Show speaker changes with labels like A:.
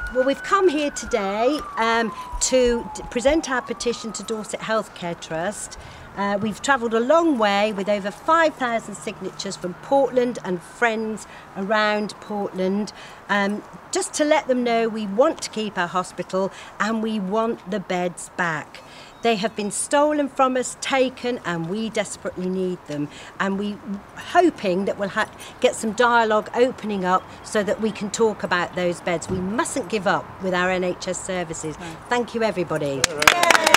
A: Well, we've come here today to present our petition to Dorset Healthcare Trust. We've travelled a long way with over 5,000 signatures from Portland and friends around Portland, just to let them know we want to keep our hospital and we want the beds back. They have been stolen from us, taken, and we desperately need them. And we're hoping that we'll get some dialogue opening up so that we can talk about those beds. We mustn't give up with our NHS services. Thank you, everybody.